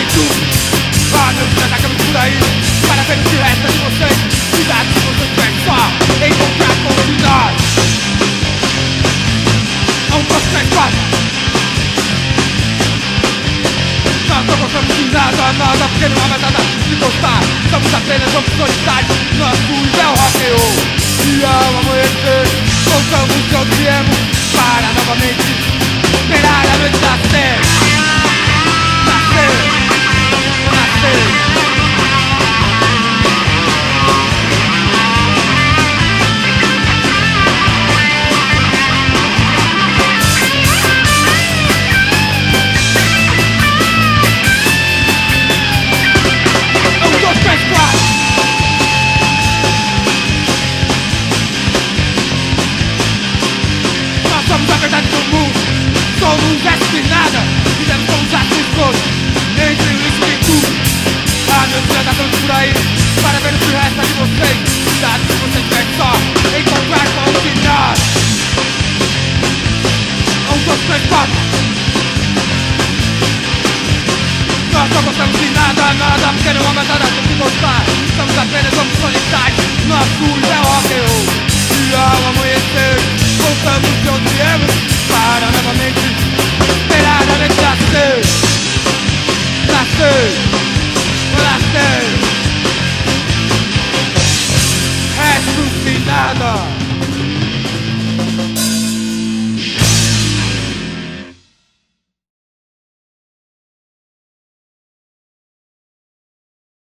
tudo. Ah, meus dias acabam por aí, para ver o que resta de vocês. Cuidado se você estiver só, encontrar com nós. Não posso ser fácil. Nós não gostamos de nada, porque não há mais nada de gostar. Somos apenas homens solitários, nosso é o rock and roll. E ao amanhecer, voltamos de onde viemos, para novamente esperar a noite nascer. Nascer, nascer. Somos essa de nada, fizemos como os astros todos, entre o lixo e tudo. Ah, meus dias andam por aí, para ver o que resta de vocês. Cuidado se você estiver só, encontrar com um de nós. Um, dois, três, quatro. Nós não gostamos de nada, porque não há mais nada de gostar. Somos apenas homens solitários, nosso é o rock and roll. E ao amanhecer, voltamos de onde viemos, para novamente esperar a noite nascer. Nascer.